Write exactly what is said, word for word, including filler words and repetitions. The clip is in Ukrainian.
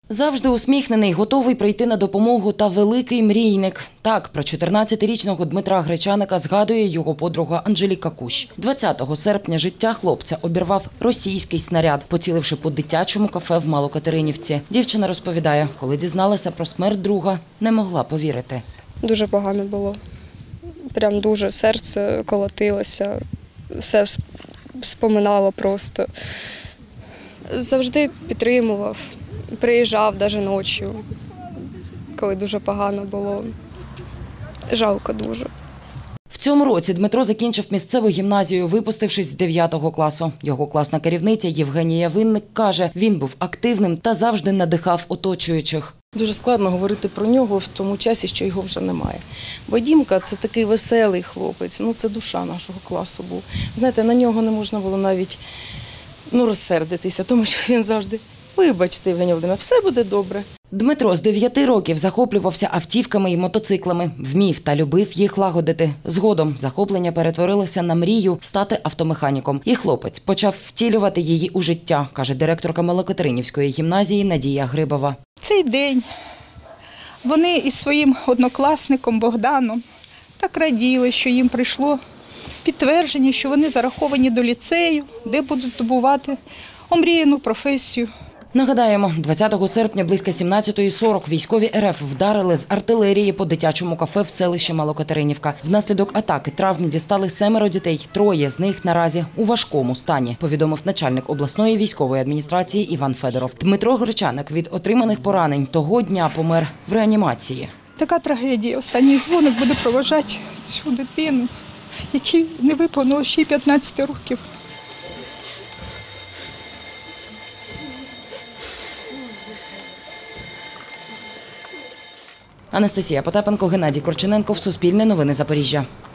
Завжди усміхнений, готовий прийти на допомогу та великий мрійник. Так, про чотирнадцятирічного Дмитра Гречаника згадує його подруга Анжеліка Кущ. двадцятого серпня життя хлопця обірвав російський снаряд, поціливши по дитячому кафе в Малокатеринівці. Дівчина розповідає, коли дізналася про смерть друга, не могла повірити. Дуже погано було. Прям дуже серце колотилося, все споминало просто. Завжди підтримував. Приїжджав навіть ночі, коли дуже погано було. Жалко дуже. В цьому році Дмитро закінчив місцеву гімназію, випустившись з дев'ятого класу. Його класна керівниця Євгенія Винник каже, він був активним та завжди надихав оточуючих. Дуже складно говорити про нього в тому часі, що його вже немає. Бо Дімка – це такий веселий хлопець, ну це душа нашого класу був. Знаєте, на нього не можна було навіть ну, розсердитися, тому що він завжди: вибачте, Євгенія Володимирівна, все буде добре. Дмитро з дев'яти років захоплювався автівками і мотоциклами, вмів та любив їх лагодити. Згодом захоплення перетворилося на мрію стати автомеханіком. І хлопець почав втілювати її у життя, каже директорка Малокатеринівської гімназії Надія Грибова. Цей день вони із своїм однокласником Богданом так раділи, що їм прийшло підтвердження, що вони зараховані до ліцею, де будуть здобувати омріяну професію. Нагадаємо, двадцятого серпня близько сімнадцятої сорок військові РФ вдарили з артилерії по дитячому кафе в селищі Малокатеринівка. Внаслідок атаки травм дістали семеро дітей, троє з них наразі у важкому стані, повідомив начальник обласної військової адміністрації Іван Федоров. Дмитро Гречаник від отриманих поранень того дня помер в реанімації. Така трагедія. Останній дзвоник буде проважати цю дитину, якій не виповнило ще й п'ятнадцять років. Анастасія Потапенко, Геннадій Корчененко. Суспільне новини Запоріжжя.